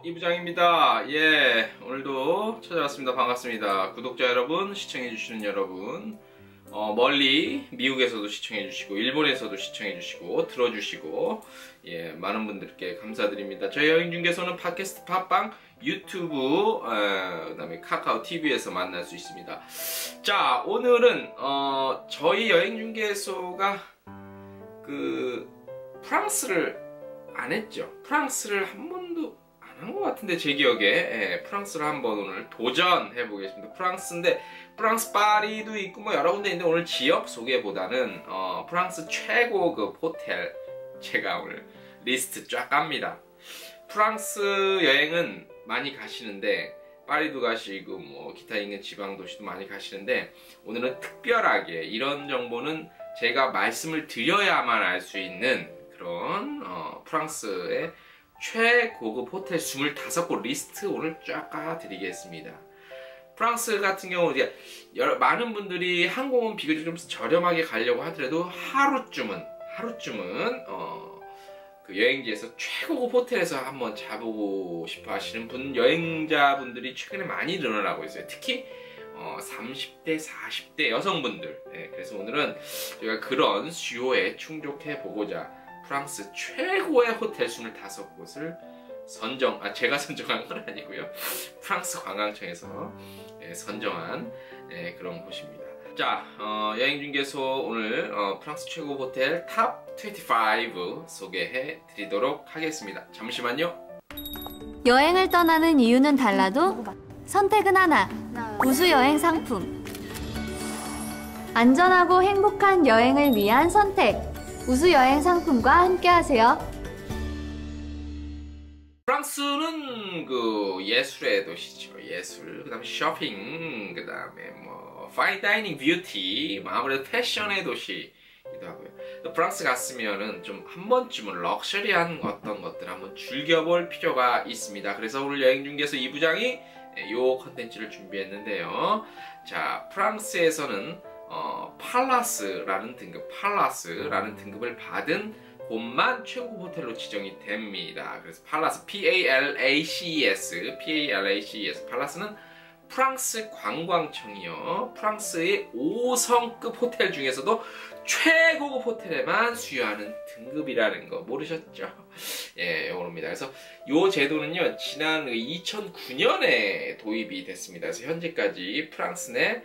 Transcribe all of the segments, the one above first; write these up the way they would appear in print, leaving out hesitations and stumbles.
이부장입니다. 예, 오늘도 찾아왔습니다. 반갑습니다. 구독자 여러분, 시청해주시는 여러분, 멀리 미국에서도 시청해주시고 일본에서도 시청해주시고 들어주시고 예, 많은 분들께 감사드립니다. 저희 여행중개소는 팟캐스트, 팟빵, 유튜브, 그다음에 카카오 TV에서 만날 수 있습니다. 자, 오늘은 저희 여행중개소가 프랑스를 안 했죠. 프랑스를 한 번도 안 한 것 같은데 제 기억에 프랑스를 한번 오늘 도전해 보겠습니다. 프랑스인데 프랑스 파리도 있고 뭐 여러 군데 있는데 오늘 지역 소개보다는 프랑스 최고급 호텔 제가 오늘 리스트 쫙 깝니다. 프랑스 여행은 많이 가시는데 파리도 가시고 뭐 기타 있는 지방 도시도 많이 가시는데 오늘은 특별하게 이런 정보는 제가 말씀을 드려야만 알 수 있는 그런 프랑스의 최고급 호텔 25곳 리스트 오늘 쫙 까드리겠습니다. 프랑스 같은 경우 이제 많은 분들이 항공은 비교적 좀 저렴하게 가려고 하더라도 하루쯤은 그 여행지에서 최고급 호텔에서 한번 자보고 싶어 하시는 여행자분들이 최근에 많이 늘어나고 있어요. 특히 30대, 40대 여성분들. 그래서 오늘은 제가 그런 수요에 충족해 보고자 프랑스 최고의 호텔 25곳을 제가 선정한 건 아니고요. 프랑스 관광청에서 선정한 그런 곳입니다. 자, 여행중개소 오늘 프랑스 최고 호텔 탑 25 소개해 드리도록 하겠습니다. 잠시만요. 여행을 떠나는 이유는 달라도 선택은 하나. 우수여행 상품. 안전하고 행복한 여행을 위한 선택. 우수여행 상품과 함께하세요. 프랑스는 예술의 도시죠. 예술, 그 다음에 쇼핑, 그 다음에 뭐 파인 다이닝, 뷰티, 아무래도 패션의 도시이기도 하고요. 프랑스 갔으면은 좀 한 번쯤은 럭셔리한 어떤 것들 한번 즐겨볼 필요가 있습니다. 그래서 오늘 여행중개소 이부장이 요 컨텐츠를 준비했는데요. 자, 프랑스에서는 팔라스라는 등급을 받은 곳만 최고급 호텔로 지정이 됩니다. 그래서 팔라스, PALACES, 팔라스는 프랑스 관광청이요. 프랑스의 5성급 호텔 중에서도 최고급 호텔에만 수여하는 등급이라는 거 모르셨죠? 예, 요겁니다. 그래서 요 제도는요, 지난 2009년에 도입이 됐습니다. 그래서 현재까지 프랑스 내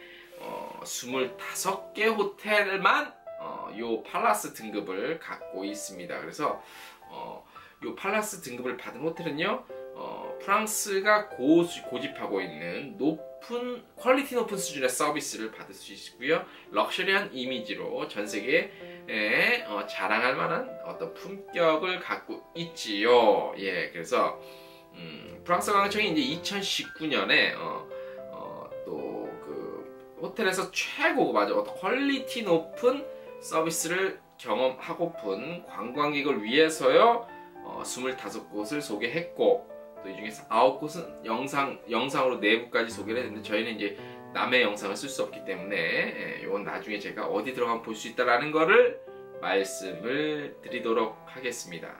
25개 호텔만 요 팔라스 등급을 갖고 있습니다. 그래서 요 팔라스 등급을 받은 호텔은요, 프랑스가 고집하고 있는 퀄리티 높은 수준의 서비스를 받을 수 있고요. 럭셔리한 이미지로 전 세계에 자랑할 만한 어떤 품격을 갖고 있지요. 예, 그래서 프랑스 관광청이 이제 2019년에 또 호텔에서 최고급 어떤 퀄리티 높은 서비스를 경험하고픈 관광객을 위해서요 25곳을 소개했고, 또 이 중에서 9곳은 영상으로 내부까지 소개를 했는데 저희는 이제 남의 영상을 쓸 수 없기 때문에 이건 나중에 제가 어디 들어가면 볼 수 있다라는 거를 말씀을 드리도록 하겠습니다.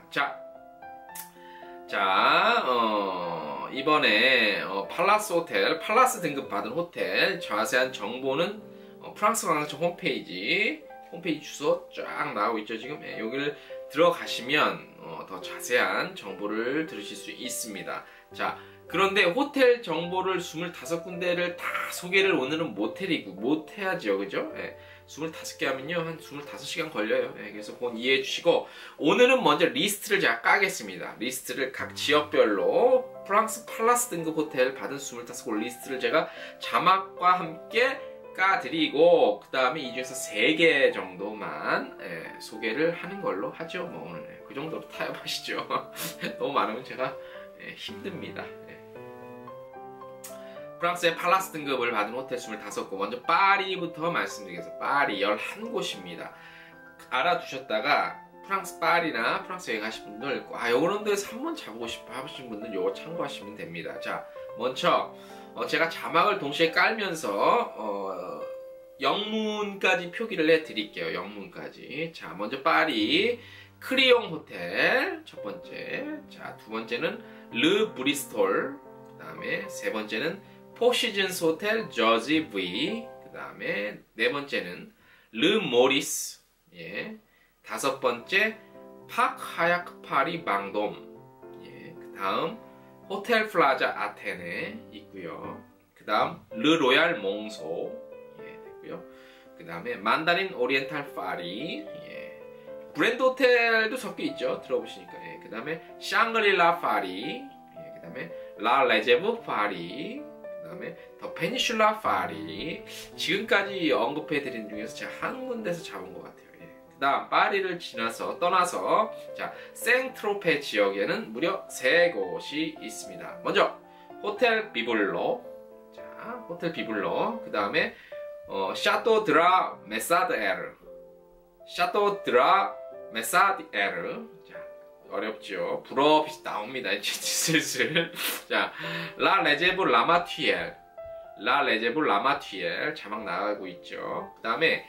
이번에 팔라스 등급 받은 호텔 자세한 정보는 프랑스 관광청 홈페이지 주소 쫙 나오고 있죠. 지금 여기를 들어가시면 더 자세한 정보를 들으실 수 있습니다. 자, 그런데 호텔 정보를 25군데를 다 소개를 오늘은 못해야죠. 그죠? 25개 하면요 한 25시간 걸려요. 그래서 그건 이해해 주시고, 오늘은 먼저 리스트를 제가 까겠습니다. 리스트를 각 지역별로 프랑스 팔라스 등급 호텔 받은 25곳 리스트를 제가 자막과 함께 까드리고, 그 다음에 이 중에서 3개 정도만 소개를 하는 걸로 하죠. 뭐 오늘 그 정도로 타협하시죠. 너무 많으면 제가 힘듭니다. 프랑스의 팔라스 등급을 받은 호텔 25곳, 먼저 파리부터 말씀드리겠습니다. 파리 11곳입니다. 알아두셨다가 프랑스 파리나 프랑스 여행 하실 분들, 요런 데서 한번 자보고 싶어 하시는 분들 요거 참고하시면 됩니다. 자, 먼저 제가 자막을 동시에 깔면서 영문까지 표기를 해 드릴게요. 영문까지. 자, 먼저 파리 크리옹 호텔 첫 번째. 자, 두 번째는 르 브리스톨. 그 다음에 세 번째는 포시즌스 호텔 저지 V. 그 다음에 네 번째는 르 모리스. 예. 다섯 번째 파크 하야크 파리 방돔. 예. 그 다음 호텔 플라자 아테네 있고요. 그 다음 르 로얄 몽소. 예, 됐고요. 그 다음에 만다린 오리엔탈 파리. 예. 브랜드 호텔도 섞여 있죠. 들어보시니까. 예. 그 다음에 샹그릴라 파리. 예. 그 다음에 라 레제브 파리. 그 다음에 더 페니슐라 파리. 지금까지 언급해드린 중에서 제가 한 군데서 잡은 것 같아요. 예. 그 다음 파리를 떠나서 자, 생트로페 지역에는 무려 3곳이 있습니다. 먼저 호텔 비블로. 자, 호텔 비블로. 그 다음에 샤또 드라 메사드 에르. 샤또 드라 메사드 에르. 자, 어렵죠. 불어 나옵니다. 이제 슬슬. 자, 라 레제브 라마튀엘. 라 레제브 라마튀엘. 자막 나가고 있죠. 그 다음에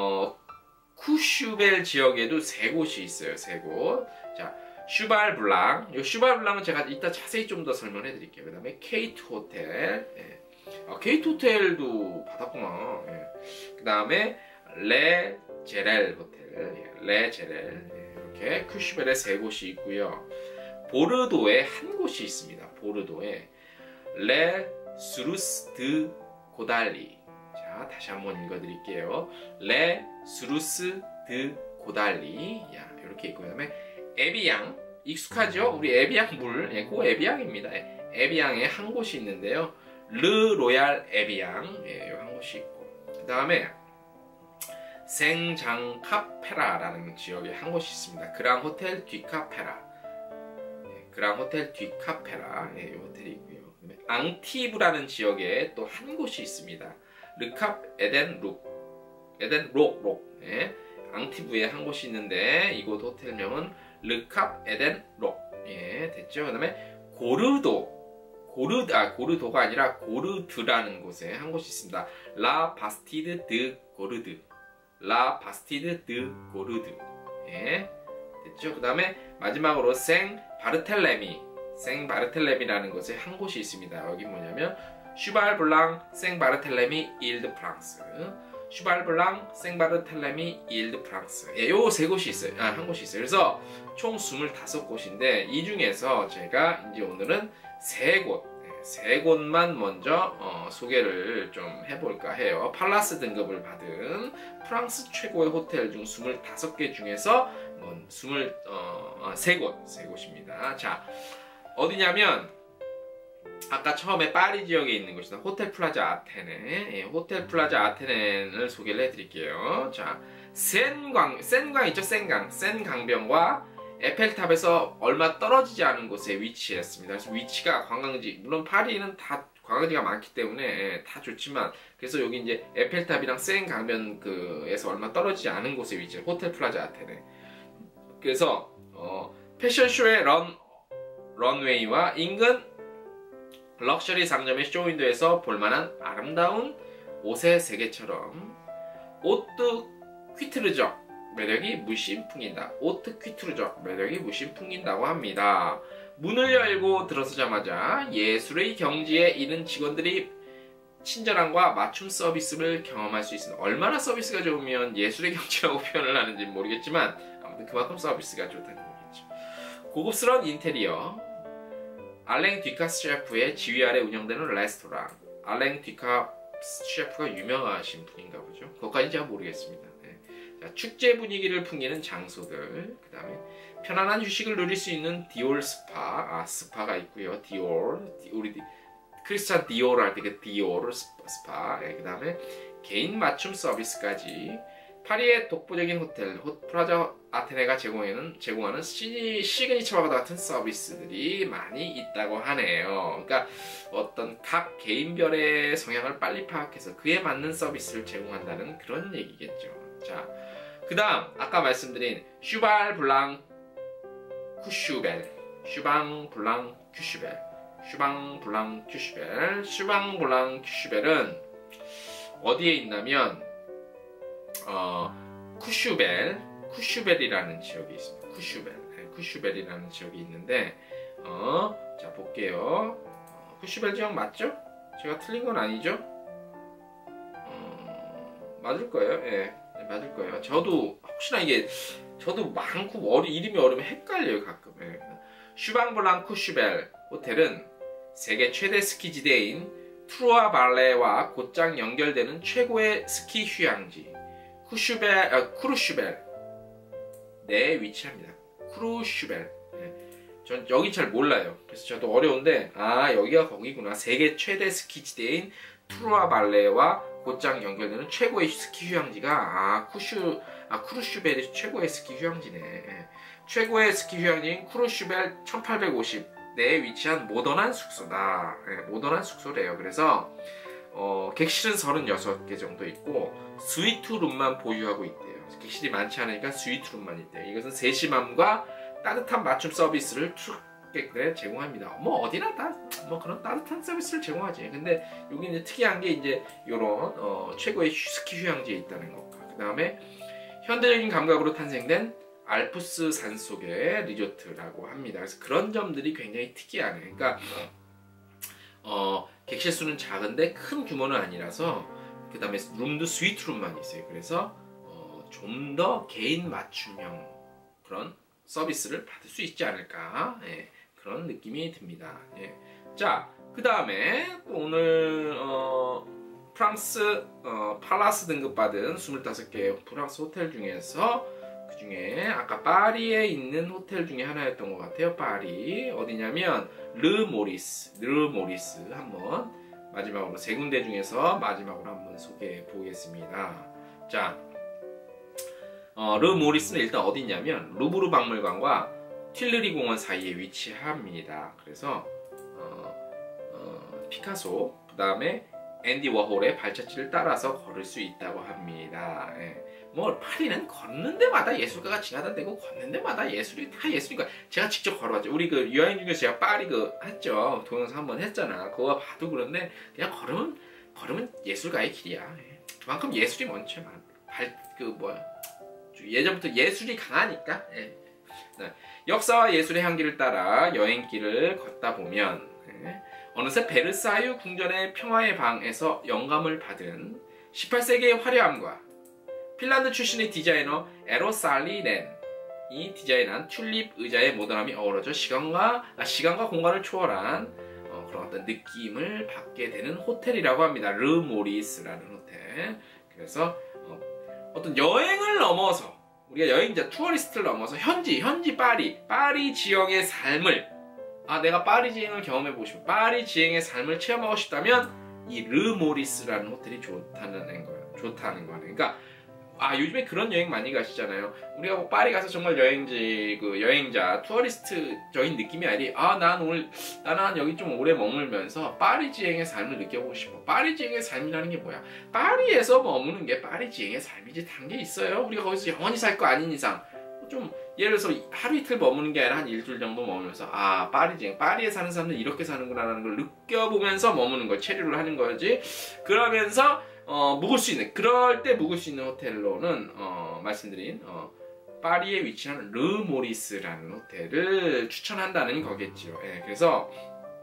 쿠슈벨 지역에도 3곳이 있어요. 3곳. 자, 슈발 블랑. 이 슈발 블랑은 제가 이따 자세히 좀 더 설명해 드릴게요. 그 다음에 케이트 호텔. 예. 케이트 호텔도 받았구나. 예. 그 다음에 레 제렐 호텔. 예. 레 제렐. 예. 이렇게 쿠슈벨에 3곳이 있고요. 보르도에 한 곳이 있습니다. 보르도에 레 수루스 드 고달리. 자, 다시 한번 읽어드릴게요. 레 수루스 드 고달리. 야, 이렇게 있고, 그 다음에 에비앙. 익숙하죠? 우리 에비앙 물. 예, 그 에비앙입니다. 예, 에비앙에 한 곳이 있는데요. 르 로얄 에비앙. 예, 한 곳이 있고. 그 다음에 생장카페라라는 지역에 한 곳이 있습니다. 그랑 호텔 뒤카페라. 예, 그랑 호텔 뒤카페라. 예, 이 호텔이 있고요. 그다음에 앙티브라는 지역에 또 한 곳이 있습니다. 르캅 에덴록. 예, 앙티브에 한 곳이 있는데 이곳 호텔명은 르캅 에덴록. 예, 됐죠? 그 다음에 고르도가 아니라 고르드라는 곳에 한 곳이 있습니다. 라 바스티드 드 고르드. 라 바스티드 드 고르드. 예, 됐죠? 그 다음에 마지막으로 생바르텔레미라는 곳에 한 곳이 있습니다. 여기 뭐냐면 슈발블랑 생바르텔레미 일드 프랑스. 슈발블랑 생바르텔레미 일드 프랑스. 예, 요 3곳이 있어요. 한 곳이 있어요. 그래서 총 25곳인데 이 중에서 제가 이제 오늘은 3곳만 먼저 소개를 좀 해볼까 해요. 팔라스 등급을 받은 프랑스 최고의 호텔 중 25개 중에서 3곳입니다. 자, 어디냐면 아까 처음에 파리 지역에 있는 곳이다. 호텔 플라자 아테네. 예, 호텔 플라자 아테네를 소개를 해드릴게요. 자, 센강 있죠? 센 강변과 에펠탑에서 얼마 떨어지지 않은 곳에 위치했습니다. 그래서 위치가 관광지, 물론 파리는 다 관광지가 많기 때문에 예, 다 좋지만, 그래서 여기 이제 에펠탑이랑 센 강변에서 얼마 떨어지지 않은 곳에 위치해 호텔 플라자 아테네. 그래서 패션쇼의 런웨이와 인근 럭셔리 상점의 쇼윈도에서 볼만한 아름다운 옷의 세계처럼 오트 퀴트르적 매력이 무심 풍긴다. 오트 퀴트르적 매력이 무심 풍긴다고 합니다. 문을 열고 들어서자마자 예술의 경지에 이른 직원들이 친절함과 맞춤 서비스를 경험할 수 있습니다. 얼마나 서비스가 좋으면 예술의 경지라고 표현을 하는지 모르겠지만 아무튼 그만큼 서비스가 좋다는 얘기죠. 고급스러운 인테리어, 알랭 뒤카스 셰프의 지휘 아래 운영되는 레스토랑. 알랭 뒤카스 셰프가 유명하신 분인가 보죠. 그것까지 제가 모르겠습니다. 네. 자, 축제 분위기를 풍기는 장소들. 그 다음에 편안한 휴식을 누릴 수 있는 디올 스파. 스파가 있고요. 우리 크리스찬 디올 할 때 그 디올 스파. 네. 그 다음에 개인 맞춤 서비스까지. 파리의 독보적인 호텔 플라자 아테네가 제공하는 시그니처와 같은 서비스들이 많이 있다고 하네요. 그러니까 어떤 각 개인별의 성향을 빨리 파악해서 그에 맞는 서비스를 제공한다는 그런 얘기겠죠. 자, 그 다음 아까 말씀드린 슈발 블랑 쿠슈벨. 슈방 블랑 큐슈벨은 어디에 있냐면 쿠슈벨 쿠슈벨이라는 지역이 있습니다. 쿠슈벨, 쿠슈벨이라는 지역이 있는데 자 볼게요. 쿠슈벨 지역 맞죠? 제가 틀린 건 아니죠? 맞을 거예요. 예, 맞을 거예요. 저도 혹시나 이게 저도 많고 이름이 어려우면 헷갈려요 가끔. 예. 슈방블랑 쿠슈벨 호텔은 세계 최대 스키 지대인 트루아 발레와 곧장 연결되는 최고의 스키 휴양지 크루슈벨 내에 위치합니다. 크루슈벨. 예. 전 여기 잘 몰라요. 그래서 저도 어려운데 여기가 거기구나. 세계 최대 스키 지대인 트루아 발레와 곧장 연결되는 최고의 스키 휴양지가 크루슈벨이 최고의 스키 휴양지네. 예. 최고의 스키 휴양지인 크루슈벨 1850 내에 위치한 모던한 숙소다. 예, 모던한 숙소래요. 그래서 객실은 36개 정도 있고 스위트룸만 보유하고 있대요. 객실이 많지 않으니까 스위트룸만 있대요. 이것은 세심함과 따뜻한 맞춤 서비스를 투숙객들에 제공합니다. 뭐 어디나 다 뭐 그런 따뜻한 서비스를 제공하지. 근데 여기 이제 특이한 게 이제 이런 최고의 스키 휴양지에 있다는 것과 그 다음에 현대적인 감각으로 탄생된 알프스 산속의 리조트라고 합니다. 그래서 그런 점들이 굉장히 특이하네. 그러니까 객실 수는 작은데 큰 규모는 아니라서 그 다음에 룸도 스위트룸만 있어요. 그래서 좀 더 개인 맞춤형 그런 서비스를 받을 수 있지 않을까. 예, 그런 느낌이 듭니다. 예. 자, 그 다음에 또 오늘 프랑스 팔라스 등급받은 25개의 프랑스 호텔 중에서 그 중에 아까 파리에 있는 호텔 중에 하나였던 것 같아요. 파리 어디냐면 르모리스 한번 마지막으로 세 군데 중에서 마지막으로 한번 소개해 보겠습니다. 자, 르모리스는 일단 어디냐면 루브르 박물관과 튠르리 공원 사이에 위치합니다. 그래서 피카소 그 다음에 앤디 워홀의 발자취를 따라서 걸을 수 있다고 합니다. 예. 뭐 파리는 걷는 데마다 예술가가 지나다니고 걷는 데마다 예술이 다 예술이니까 제가 직접 걸어봤죠. 우리 그 여행 중에서 제가 파리 했죠. 동영상 한번 했잖아. 그거 봐도 그런데 그냥 걸으면 예술가의 길이야. 예. 그만큼 예술이 많죠. 예전부터 예술이 강하니까. 예. 네. 역사와 예술의 향기를 따라 여행길을 걷다 보면 어느새 베르사유 궁전의 평화의 방에서 영감을 받은 18세기의 화려함과 핀란드 출신의 디자이너 에로 살리넨이 디자인한 튤립 의자의 모던함이 어우러져 시간과 공간을 초월한 그런 어떤 느낌을 받게 되는 호텔이라고 합니다. 르모리스라는 호텔. 그래서 어떤 여행을 넘어서 우리가 여행자 투어리스트를 넘어서 현지 파리 지역의 삶을 내가 파리 지행을 경험해보고 싶어. 파리 지행의 삶을 체험하고 싶다면 이 르모리스라는 호텔이 좋다는 거예요. 그러니까 요즘에 그런 여행 많이 가시잖아요. 우리가 뭐 파리 가서 정말 여행자 투어리스트적인 느낌이 아니라 나는 여기 좀 오래 머물면서 파리 지행의 삶을 느껴보고 싶어. 파리 지행의 삶이라는 게 뭐야? 파리에서 머무는 게 파리 지행의 삶이지. 단 게 있어요. 우리가 거기서 영원히 살 거 아닌 이상 좀 예를 들어서 하루 이틀 머무는 게 아니라 한 일주일 정도 머물면서 파리에 사는 사람들 이렇게 사는구나라는 걸 느껴보면서 머무는 걸 체류를 하는 거지. 그러면서 그럴 때 묵을 수 있는 호텔로는 말씀드린 파리에 위치한 르모리스라는 호텔을 추천한다는 거겠죠. 예, 그래서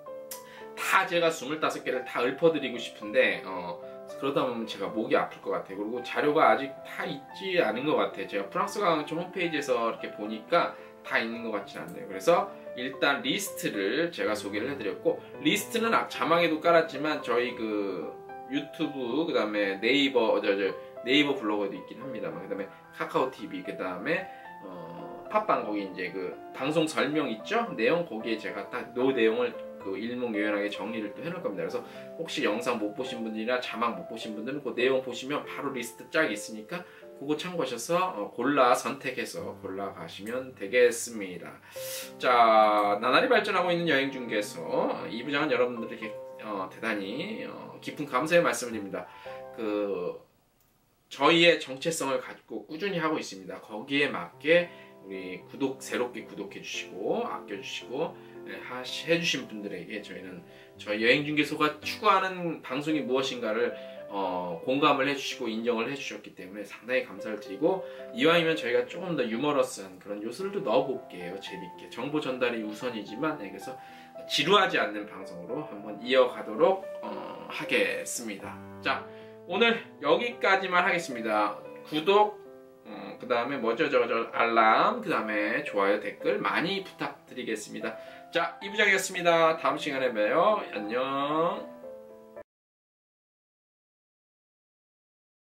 다 제가 25개를 다 읊어드리고 싶은데 그러다 보면 제가 목이 아플 것 같아요. 그리고 자료가 아직 다 있지 않은 것 같아요. 제가 프랑스 관광청 홈페이지에서 이렇게 보니까 다 있는 것 같진 않네요. 그래서 일단 리스트를 제가 소개를 해드렸고, 리스트는 자막에도 깔았지만 저희 유튜브 그 다음에 네이버 블로그에도 있긴 합니다만, 그 다음에 카카오 TV, 그 다음에 팟빵 거기 이제 방송 설명 있죠? 내용 거기에 제가 딱 내용을 일목요연하게 정리를 또 해놓을 겁니다. 그래서 혹시 영상 못 보신 분들이나 자막 못 보신 분들은 그 내용 보시면 바로 리스트 쫙 있으니까 그거 참고하셔서 선택해서 골라가시면 되겠습니다. 자, 나날이 발전하고 있는 여행 중개소 2부장은 여러분들에게 대단히 깊은 감사의 말씀을 드립니다. 저희의 정체성을 가지고 꾸준히 하고 있습니다. 거기에 맞게 우리 새롭게 구독해 주시고 아껴 주시고 해주신 분들에게 저희는 저희 여행중개소가 추구하는 방송이 무엇인가를 공감을 해주시고 인정을 해주셨기 때문에 상당히 감사를 드리고, 이왕이면 저희가 조금 더 유머러스한 그런 요소들도 넣어볼게요. 재밌게. 정보 전달이 우선이지만, 네, 그래서 지루하지 않는 방송으로 한번 이어가도록 하겠습니다. 자, 오늘 여기까지만 하겠습니다. 구독, 그 다음에 뭐죠? 알람, 그 다음에 좋아요, 댓글 많이 부탁드리겠습니다. 자, 이부장이었습니다. 다음 시간에 봬요. 안녕.